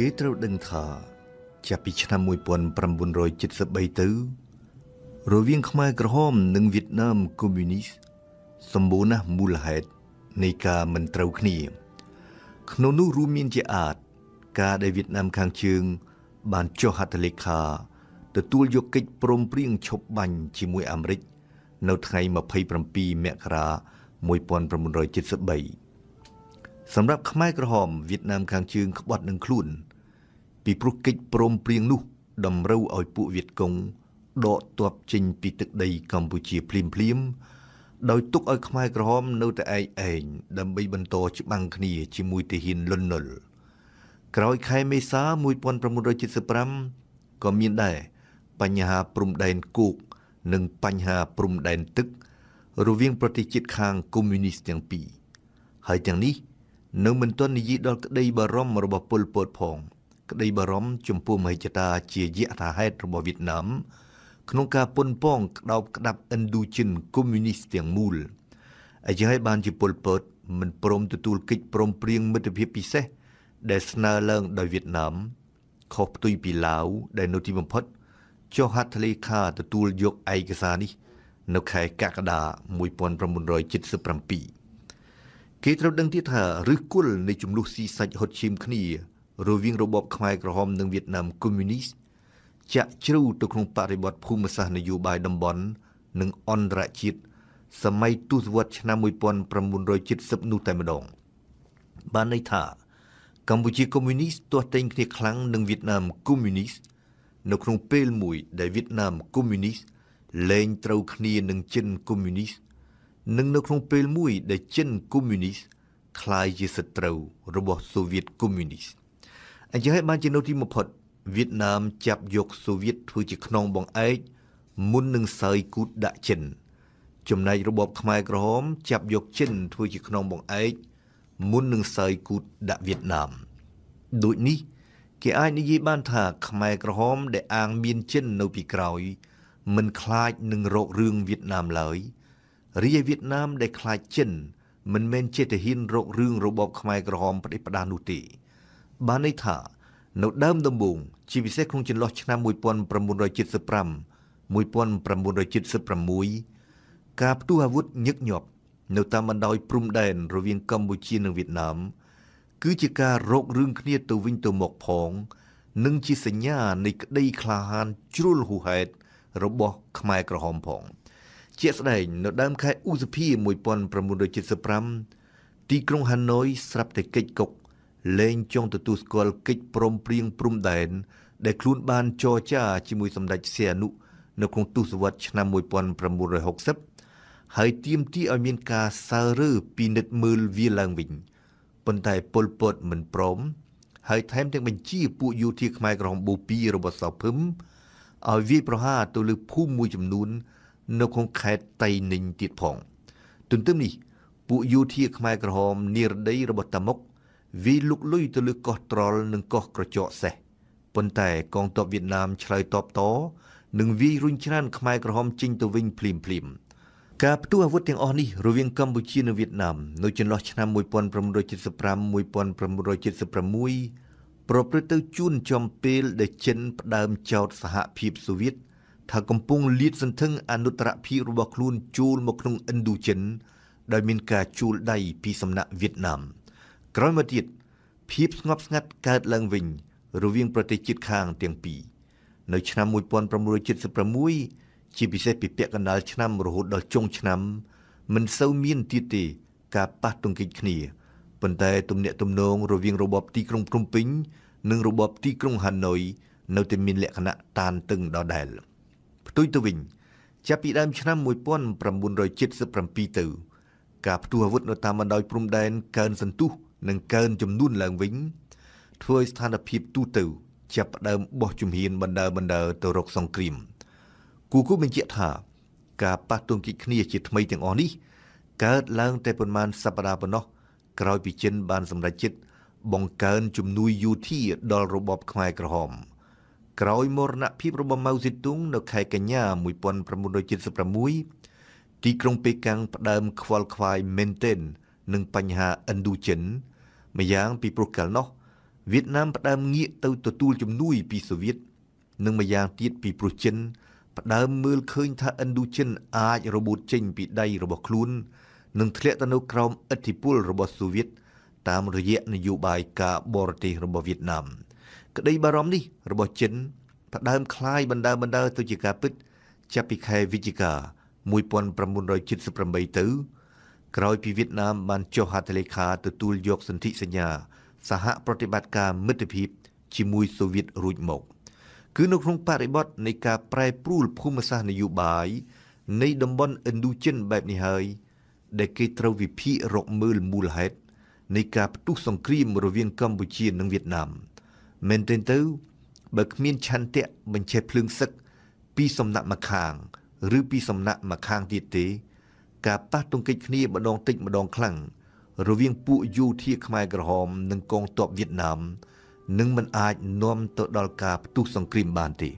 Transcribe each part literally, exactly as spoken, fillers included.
គេត្រូវដឹងថាចាប់ពីឆ្នាំmột nghìn chín trăm七mươi baទៅរវាងខ្មែរក្រហមនិងវៀតណាមកុម្មុយនីសសម្បូរណាស់មូលហេតុនៃការមិនត្រូវគ្នាក្នុងនោះរួមមានជាអាចការដែលវៀតណាមខាងជើងបានចុះហត្ថលេខាទទួលយកកិច្ចព្រមព្រៀងឈប់បាញ់ជាមួយអាមេរិកនៅថ្ងៃยี่สิบเจ็ดមករាmột nghìn chín trăm七mươi baសម្រាប់ខ្មែរក្រហមវៀតណាមខាងជើងក្បត់នឹងខ្លួនពីព្រោះកិច្ចព្រមព្រៀងនោះតម្រូវឲ្យពួកវៀតកុងដកទ័ពចេញពីទឹកដីកម្ពុជាភ្លាមភ្លាមដោយទុកឲ្យខ្មែរក្រហមនៅតែឯកឯងដើម្បីបន្តច្បាំងគ្នាជាមួយទាហានលន់នល់ក្រោយខែមេសាmột nghìn chín trăm七mươi lămក៏មានដែរបញ្ហាព្រំដែនគោកនិងបញ្ហាព្រំដែនទឹករវាងប្រទេសជិតខាងកុម្មុយនីសទាំងពីរហើយទាំងនេះនៅមិនទាន់និយាយដល់ក្តីបារម្ភរបស់ប៉ុល ពត ផងក្តីបារម្ភចំពោះមហិច្ឆតាជាយថាហេតុរបស់វៀតណាមក្នុងការប៉ុនប៉ងក្តោបក្តាប់ឥណ្ឌូចិនកុម្មុយនីសទាំងមូលហើយជាឲ្យបានជាប៉ុល ពត មិនព្រមទទួលកិច្ចព្រមព្រៀងមិត្តភាពពិសេសដែលស្នើឡើងដោយវៀតណាមខុសផ្ទុយពីឡាវដែលនៅទីបំផុតចុះហត្ថលេខាទទួលយកឯកសារនេះនៅខែកក្កដាmột nghìn chín trăm七mươi bảyគេត្រូវដឹងទៀតថាឫសគល់នៃចំនួនស៊ីសាច់ហុតឈាមគ្នារវាងរបបខ្មែរក្រហមនិងវៀតណាមកុម្មុយនីសចាក់ជ្រៅទៅក្នុងបរិបទភូមិសាស្ត្រនយោបាយតំបន់និងអន្តរជាតិសម័យទសវត្សរ៍ឆ្នាំmột nghìn chín trăm七mươiនោះតែម្ដងបានន័យថាកម្ពុជាកុម្មុយនីសទាស់ទែងគ្នាខ្លាំងនឹងវៀតណាមកុម្មុយនីសនៅក្នុងពេលមួយដែលវៀតណាមកុម្មុយនីសលែងត្រូវគ្នានឹងចិនកុម្មុយនីសនិងនៅក្នុងពេលមួយដែលចិនកុម្មុយនីសក្លាយជាសត្រូវរបស់សូវៀតកុម្មុយនីសអញ្ចឹងហើយបានជានៅទីបំផុតវៀតណាមចាប់យកសូវៀតធ្វើជាខ្នងបង្អែកមុននឹងសើយគូតដាក់ចិនចំណែករបបខ្មែរក្រហមចាប់យកចិនធ្វើជាខ្នងបង្អែកមុននឹងសើយគូតដាក់វៀតណាមដូចនេះគេអាចនិយាយបានថាខ្មែរក្រហមដែលអាងមានចិននៅពីក្រោយមិនខ្លាចនឹងរករឿងវៀតណាមឡើយរីឯវៀតណាមដែលខ្លាចចិនមិនមែនជាទាហានរករឿងរបបខ្មែរក្រហមផ្ដេសផ្ដាសនោះទេបានន័យថានៅដើមដំបូងជាពិសេសក្នុងចន្លោះឆ្នាំmột nghìn chín trăm七mươi lăm một nghìn chín trăm七mươi sáuការផ្ទុះអាវុធញឹកញាប់នៅតាមបណ្ដោយព្រំដែនរវាងកម្ពុជានិងវៀតណាមគឺជាការរករឿងគ្នាទៅវិញទៅមកផងនិងជាសញ្ញានៃក្តីក្លាហានជ្រុលហួសហេតុរបស់ខ្មែរក្រហមផងជាក់ស្ដែងនៅដើមខែឧសភាmột nghìn chín trăm七mươi lămទីក្រុងហាណូយស្រាប់តែកិច្ចកុកលែងចង់ទទួលស្គាល់កិច្ចព្រមព្រៀងព្រំដែនដែលខ្លួនបានចរចាជាមួយសម្ដេចសីហនុនៅក្នុងទសវត្សរ៍ឆ្នាំmột nghìn chín trăm sáu mươiហើយទាមទារឲ្យមានការសើរើពិនិត្យមើលវាឡើងវិញប៉ុន្តែប៉ុល ពត មិនព្រមហើយថែមទាំងបញ្ជាពួកយោធាខ្មែរក្រហមបូព៌ារបស់សៅភឹមឲ្យវាយប្រហារទៅលើភូមិមួយចំនួននៅក្នុងខេត្តតៃninhទៀតផងទន្ទឹមនេះពួកយោធាខ្មែរក្រហមនិរដីរបស់តាមុកវាយលុកលុយទៅលើកោះត្រល់និងកោះក្រចកសេះប៉ុន្តែកងទ័ពវៀតណាមឆ្លើយតបតនិងវាយរុញច្រានខ្មែរក្រហមចេញទៅវិញភ្លាមភ្លាមការផ្ទុះអាវុធទាំងអស់នេះរវាងកម្ពុជានិងវៀតណាមនៅចន្លោះឆ្នាំmột nghìn chín trăm七mươi lăm một nghìn chín trăm七mươi sáuប្រព្រឹត្តទៅជួនចំពេលដែលចិនផ្ដើមចោទសហភាពសូវៀតថាកំពុងលាតសន្ធឹងអនុត្តរភាពរបស់ខ្លួនចូលមកក្នុងឥណ្ឌូចិនដោយមានការជួលដៃពីសំណាក់វៀតណាមក្រោយមកទៀតភាពស្ងប់ស្ងាត់កើតឡើងវិញរវាងប្រទេសជិតខាងទាំងពីរនៅឆ្នាំmột nghìn chín trăm七mươi sáuជាពិសេសពីពាក់កណ្ដាលឆ្នាំរហូតដល់ចុងឆ្នាំមិនសូវមានទៀតទេការប៉ះទង្គិចគ្នាប៉ុន្តែទំនាក់ទំនងរវាងរបបទីក្រុងភ្នំពេញនិងរបបទីក្រុងហាណូយនៅតែមានលក្ខណៈតានតឹងដដែលផ្ទុយទៅវិញចាប់ពីដើមឆ្នាំmột nghìn chín trăm七mươi bảyទៅការផ្ទុះអាវុធនៅតាមបណ្ដោយព្រំដែនកើនសន្ទុះនិងកើនចំនួនឡើងវិញធ្វើឲ្យស្ថានភាពទូទៅចាប់ផ្ដើមបោះជំហានបណ្ដើបណ្ដើទៅរកសង្គ្រាមគូគូបញ្ជាក់ថាការប៉ះទង្គិចគ្នាជាថ្មីទាំងអស់នេះកើតឡើងតែប៉ុន្មានសប្តាហ៍ប៉ុណ្ណោះក្រោយពីចិនបានសម្រេចចិត្តបង្កើនជំនួយយោធាដល់របបខ្មែរក្រហមក្រោយមរណភាពរបស់ម៉ៅសេទុងនៅខែកញ្ញាmột nghìn chín trăm七mươi sáuទីក្រុងប៉េកាំងផ្ដើមខ្វល់ខ្វាយមែនទែននឹងបញ្ហាឥណ្ឌូចិនម្យ៉ាងពីព្រោះកាលនោះវៀតណាមផ្ដើមងាកទៅទទួលជំនួយពីសូវៀតនិងម្យ៉ាងទៀតពីព្រោះចិនផ្ដើមមើលឃើញថាឥណ្ឌូចិនអាចរបូតចេញពីដៃរបស់ខ្លួននិងធ្លាក់ទៅនៅក្រោមឥទ្ធិពលរបស់សូវៀតតាមរយៈនយោបាយការបរទេសរបស់វៀតណាមក្តីបារម្ភនេះរបស់ចិនផ្ដើមคล้ายបណ្ដើបណ្ដើទៅជាការពិតចាប់ពីខែវិច្ឆិកាmột nghìn chín trăm七十八ទៅក្រោយពីវៀតណាមបានចុះហត្ថលេខាទទួលយកសន្ធិសញ្ញាសហប្រតិបត្តិការមិត្តភាពជាមួយសូវៀតរួចមកគឺនៅក្នុងបរិបទនៃការប្រែប្រួលភូមិសាស្ត្រនយោបាយនៃតំបន់ឥណ្ឌូចិនបែបនេះហើយដែលគេត្រូវវិភាគរកមើលមូលហេតុនៃការផ្ទុះសង្គ្រាមរវាងកម្ពុជានិងវៀតណាមមែនទែនទៅបើគ្មានឆន្ទៈបញ្ឆេះភ្លើងសឹកពីសំណាក់ម្ខាងឬពីសំណាក់ម្ខាងទៀតទេការប៉ះទង្គិចគ្នាម្ដងតិចម្ដងខ្លាំងរវាងពួកយោធាខ្មែរក្រហមនិងកងទ័ពវៀតណាមនឹងមិនអាចនាំទៅដល់ការផ្ទុះសង្គ្រាមបានទេ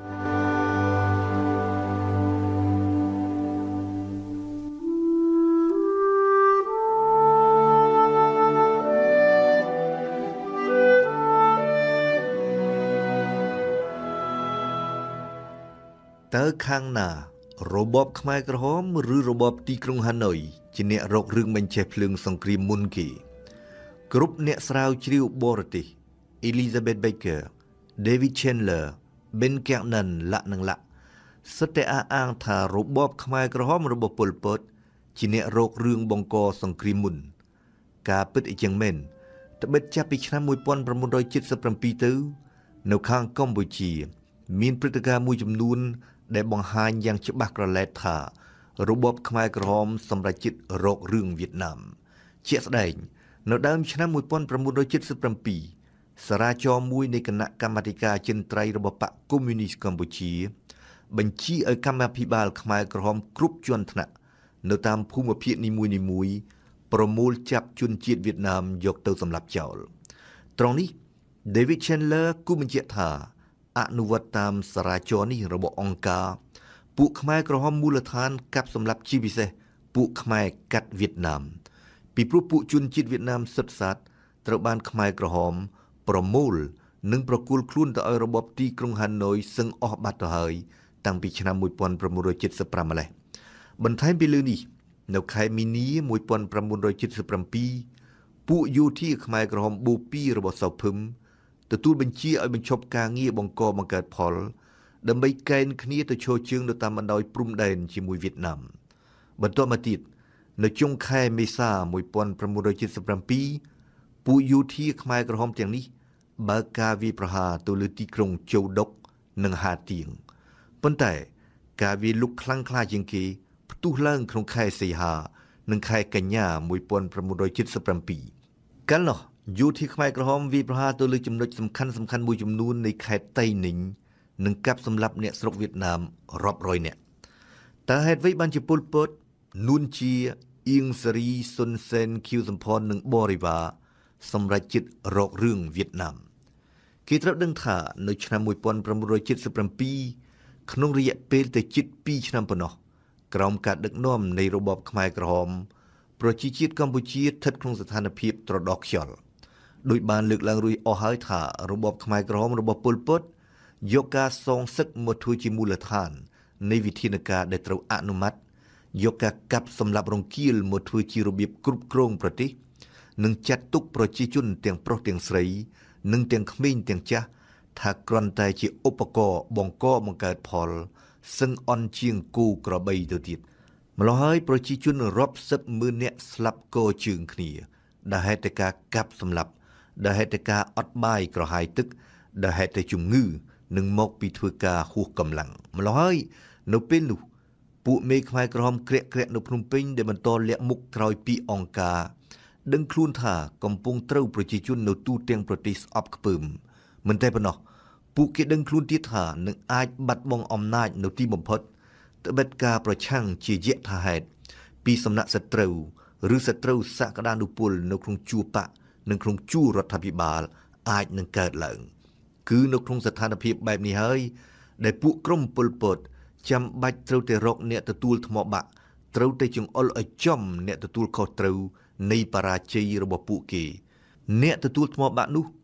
តើខាងណារបបខ្មែរក្រហមឬរបបទីក្រុងហាណូយជាអ្នករករឿងបញ្ឆេះភ្លើងសង្គ្រាមមុនគេគ្រប់អ្នកស្រាវជ្រាវបរទេស Elizabeth Baker, David Chandler, Ben Kiernan លាក់និងលាក់សុទ្ធតែអះអាងថារបបខ្មែរក្រហមរបស់ប៉ុល ពត ជាអ្នករករឿងបង្កសង្គ្រាមមុនការពិតអីចឹងមែនត្បិតចាប់ពីឆ្នាំmột nghìn chín trăm七十八ទៅនៅខាងកម្ពុជាមានព្រឹត្តិការណ៍មួយចំនួនដែលបង្ហាញយ៉ាងច្បាស់ក្រឡែតថារបបខ្មែរក្រហមសម្រេចចិត្តរករឿងវៀតណាមជាក់ស្ដែងនៅដើមឆ្នាំmột nghìn chín trăm七十八សារាចរមួយនៃគណៈកម្មាធិការចិនត្រៃរបស់បកកុម្មុយនីសកម្ពុជាបញ្ជាឲ្យកម្មាភិបាលខ្មែរក្រហមគ្រប់ជាន់ថ្នាក់នៅតាមភូមិភាគនីមួយៗប្រមូលចាប់ជនជាតិវៀតណាមយកទៅសម្លាប់ចោលត្រង់នេះ David Chandler គូបញ្ជាក់ថាអនុវត្តតាមសារាចរនេះរបស់អង្គការពួកខ្មែរក្រហមមូលដ្ឋានកាប់សម្លាប់ជាពិសេសពួកខ្មែរកាត់វៀតណាមពីព្រោះពួកជនជាតិវៀតណាមសុទ្ធសាធត្រូវបានខ្មែរក្រហមប្រមូលនិងប្រគល់ខ្លួនទៅឲ្យរបបទីក្រុងហាណូយសឹងអស់បាត់ទៅហើយតាំងពីឆ្នាំmột nghìn chín trăm七十八ម្លេះបន្ថែមពីលើនេះនៅខែមីនាmột nghìn chín trăm七十bảyពួកយោធាខ្មែរក្រហមបូពីរបស់សៅភឹមទទួលបញ្ជាឲ្យបញ្ឈប់ការងារបង្កបង្កើតផលដើម្បីកេណ្ឌគ្នាទៅឈរជើងនៅតាមបណ្ដោយព្រំដែនជាមួយវៀតណាមបន្ទាប់មកទៀតនៅចុងខែមេសាmột nghìn chín trăm七十bảyពួកយោធាខ្មែរក្រហមទាំងនេះបើកការវាយប្រហារទៅលើទីក្រុងជូដុកនិងហាទៀងប៉ុន្តែការវាយលុកខ្លាំងក្លាជាងគេផ្ទុះឡើងក្នុងខែសីហានិងខែកញ្ញាmột nghìn chín trăm七十bảyកាលនោះយោធាខ្មែរក្រហមវាយប្រហារទៅលើចំណុចសំខាន់សំខាន់មួយចំនួននៃខេត្តតៃninhនិងកាប់សម្លាប់អ្នកស្រុកវៀតណាមរាប់រយនាក់តើហេតុអ្វីបានជាប៉ុល ពត នួនជាអៀងសេរីសុនសេនខៀវសំផននិងបរិវារសម្រាប់ចិត្តរករឿងវៀតណាមគេត្រូវដឹងថានៅឆ្នាំmột nghìn chín trăm七十bảyក្នុងរយៈពេលទៅជិតពីរឆ្នាំប៉ុណ្ណោះក្រោមការដឹកនាំនៃរបបខ្មែរក្រហមប្រជាជាតិកម្ពុជាស្ថិតក្នុងស្ថានភាពត្រដោកខ្យល់ដោយបានលើកឡើងរួចអស់ហើយថារបបខ្មែរក្រហមរបស់ប៉ុល ពត យកការសងសឹកមកធ្វើជាមូលដ្ឋាននៃវិធានការដែលត្រូវអនុម័តយកការកាប់សម្លាប់រង្គាលមកធ្វើជារបៀបគ្រប់គ្រងប្រទេសនិងចាត់ទុកប្រជាជនទាំងប្រុសទាំងស្រីនិងទាំងក្មេងទាំងចាស់ថាគ្រាន់តែជាឧបករណ៍បង្កបង្កើតផលសឹងអន់ជាងគូក្របីទៅទៀតម្ល៉េះហើយប្រជាជនរាប់សិបម៉ឺននាក់ស្លាប់កជើងគ្នាដែលហេតុតែការកាប់សម្លាប់ដែលហេតុតែការអត់បាយក្រហាយទឹកដែលហេតុតែជំងឺនិងមកពីធ្វើការហួសកម្លាំងម្ល៉េះហើយនៅពេលនោះពួកមេខ្មែរក្រហមក្រាក់ក្រាក់នៅភ្នំពេញដែលបន្តលាក់មុខក្រោយពីអង្គការដឹងខ្លួនថាកំពុងត្រូវប្រជាជននៅទូទាំងប្រទេសស្អប់ខ្ពើមមិនតែប៉ុណ្ណោះពួកគេដឹងខ្លួនទៀតថានឹងអាចបាត់បង់អំណាចនៅទីបំផុតត្បិតការប្រឆាំងជាយថាហេតុពីសំណាក់សត្រូវឬសត្រូវសក្តានុពលនៅក្នុងជួរបកនិងក្នុងជួររដ្ឋាភិបាលអាចនឹងកើតឡើងគឺនៅក្នុងស្ថានភាពបែបនេះហើយដែលពួកក្រុមប៉ុល ពត ចាំបាច់ត្រូវតែរកអ្នកទទួលថ្មបាក់ត្រូវតែចង្អុលឲ្យចំអ្នកទទួលខុសត្រូវនៃបរាជ័យរបស់ពួកគេអ្នកទទួលថ្មបាក់នោះ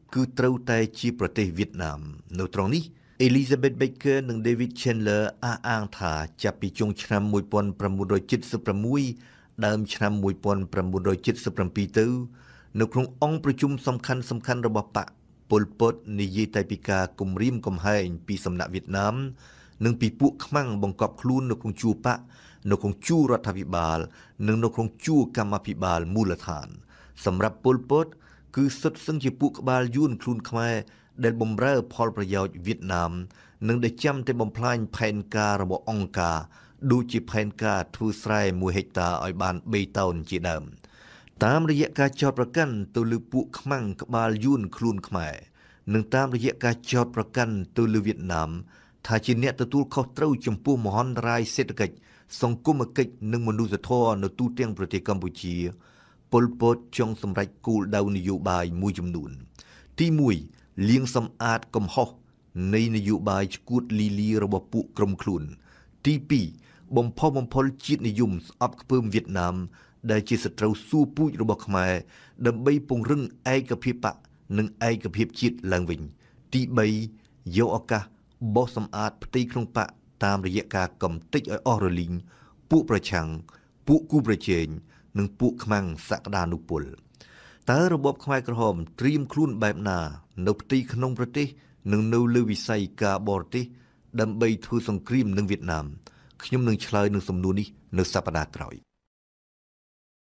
គឺត្រូវតែជាប្រទេសវៀតណាមនៅត្រង់នេះ Elizabeth Baker និង David Chandler អះអាងថាចាប់ពីចុងឆ្នាំmột nghìn chín trăm bảy mươi sáuដើមឆ្នាំmột nghìn chín trăm bảy mươi bảyទៅនៅក្នុងអង្គប្រជុំសំខាន់សំខាន់របស់បកប៉ុល ពត និយាយតែពីការគំរាមកំហែងពីសំណាក់វៀតណាមនិងពីពួកខ្មាំងបង្កប់ខ្លួននៅក្នុងជួរបកនៅក្នុងជួររដ្ឋាភិបាលនិងនៅក្នុងជួរកម្មាភិបាលមូលដ្ឋានសម្រាប់ប៉ុល ពត គឺសុទ្ធសឹងជាពួកក្បាលយួនខ្លួនខ្មែរដែលបំរើផលប្រយោជន៍វៀតណាមនិងដែលចាំតែបំផ្លាញផែនការរបស់អង្គការដូចជាផែនការធ្វើស្រែមួយហិកតាឲ្យបានបីតោនជាដើមតាមរយៈការចោទប្រកាន់ទៅលើពួកខ្មាំងក្បាលយួនខ្លួនខ្មែរនិងតាមរយៈការចោទប្រកាន់ទៅលើវៀតណាមថាជាអ្នកទទួលខុសត្រូវចំពោះមហន្តរាយសេដ្ឋកិច្ចសង្គមគិច្ចនិងមនុស្សធម៌នៅទូទាំងប្រទេសកម្ពុជាប៉ុល ពត ចង់សម្រេចគោលដៅនយោបាយមួយចំនួនទីមួយលាងសម្អាតកំហុសនៃនយោបាយឈួតលីលីរបស់ពួកក្រុមខ្លួនទីពីរបំផុសបំផុលជាតិនិយមស្អប់ខ្ពើមវៀតណាមដែលជាសត្រូវសួរពូជរបស់ខ្មែរដើម្បីពង្រឹងឯកភាពបកនិងឯកភាពជាតិឡើងវិញទីបីយកឱកាសបោសសម្អាតផ្ទៃក្នុងបកតាមរយៈការកំទេចឲ្យអស់រលីងពួកប្រឆាំងពួកគូប្រជែងនិងពួកខ្មាំងសក្តានុពលតើរបបខ្មែរក្រហមត្រៀមខ្លួនបែបណានៅផ្ទៃក្នុងប្រទេសនិងនៅលើវិស័យការបរទេសដើម្បីធ្វើសង្គ្រាមនឹងវៀតណាមខ្ញុំនឹងឆ្លើយនឹងសំណួរនេះនៅសប្តាហ៍ក្រោយ